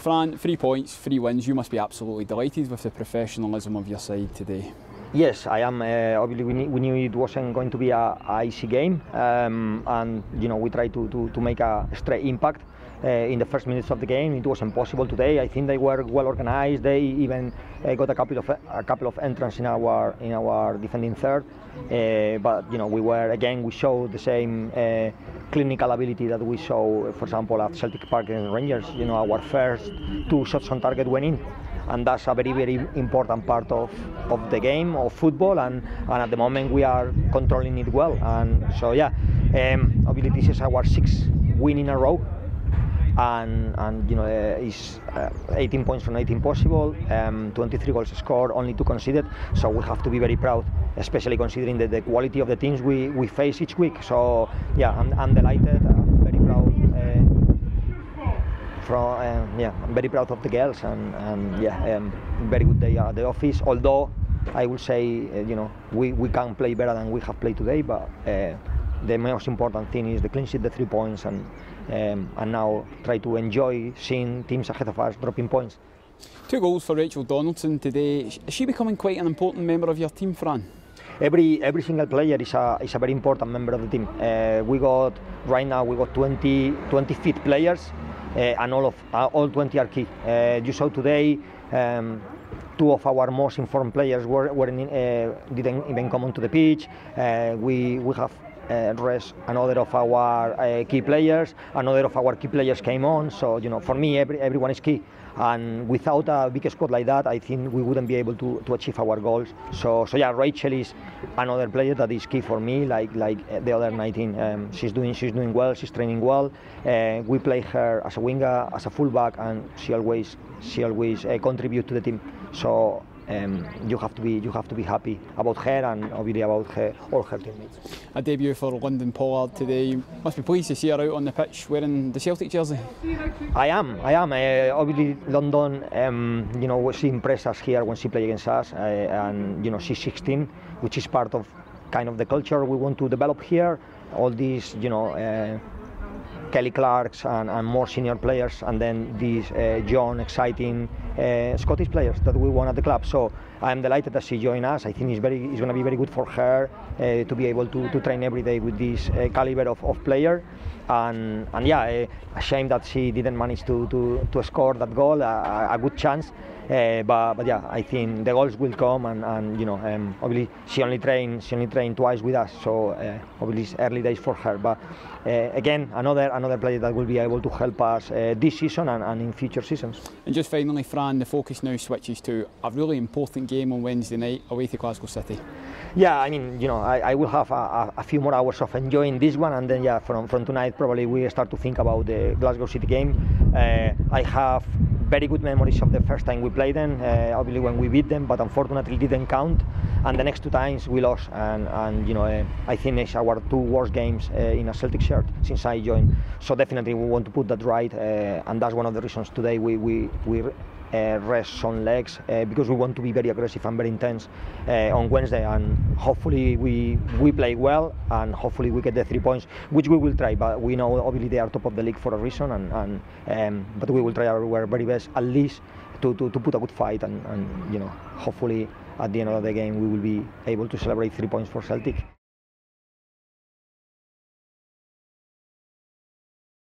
Fran, 3 points, 3 wins. You must be absolutely delighted with the professionalism of your side today. Yes, I am. Obviously, we knew it wasn't going to be a easy game, and we tried to make a straight impact in the first minutes of the game. It wasn't possible today. I think they were well organized. They even got a couple of entrances in our defending third. But we showed the same clinical ability that we saw, for example, at Celtic Park and Rangers. Our first 2 shots on target went in. And that's a very, very important part of the game, of football, and at the moment we are controlling it well. And so, obviously this is our 6th win in a row, and it's 18 points from 18 possible, 23 goals scored, only 2 conceded. So we have to be very proud, especially considering the quality of the teams we face each week. So I'm delighted. I'm very proud. I'm very proud of the girls, and very good day at the office. Although I would say we can play better than we have played today, but the most important thing is the clean sheet, the 3 points, and now try to enjoy seeing teams ahead of us dropping points. 2 goals for Rachel Donaldson today. Is she becoming quite an important member of your team, Fran? Every single player is a very important member of the team. Right now we got 20 fit players. And all 20 are key. You saw today 2 of our most informed players didn't even come onto the pitch. We have rest another of our key players. Another of our key players came on. So for me, everyone is key. And without a big squad like that, I think we wouldn't be able to achieve our goals. So Rachel is another player that is key for me, like the other 19. She's doing well. She's training well. We play her as a winger, as a fullback, and she always contributes to the team. So you have to be happy about her, and obviously about all her teammates. A debut for London Pollard today. You must be pleased to see her out on the pitch wearing the Celtic jersey. I am. Obviously, London. She impressed us here when she played against us, and she's 16, which is part of kind of the culture we want to develop here. All these, Kelly Clarks and more senior players, and then these young, exciting Scottish players that we want at the club. So I'm delighted that she joined us. I think it's going to be very good for her to be able to train every day with this caliber of player. And a shame that she didn't manage to score that goal, a good chance. But I think the goals will come, and obviously she only trained twice with us, so obviously it's early days for her. But again, another player that will be able to help us this season and in future seasons. And just finally, Fran, the focus now switches to a really important game on Wednesday night away to Glasgow City. Yeah, I mean, I will have a few more hours of enjoying this one, and then from tonight probably we start to think about the Glasgow City game. I have very good memories of the first time we played them, obviously when we beat them, but unfortunately it didn't count. And the next 2 times we lost, and I think it's our 2 worst games in a Celtic shirt since I joined. So definitely we want to put that right, and that's one of the reasons today we rest some legs, because we want to be very aggressive and very intense on Wednesday, and hopefully we play well, and hopefully we get the 3 points, which we will try. But we know obviously they are top of the league for a reason, but we will try our very best at least to put a good fight, and hopefully at the end of the game we will be able to celebrate 3 points for Celtic.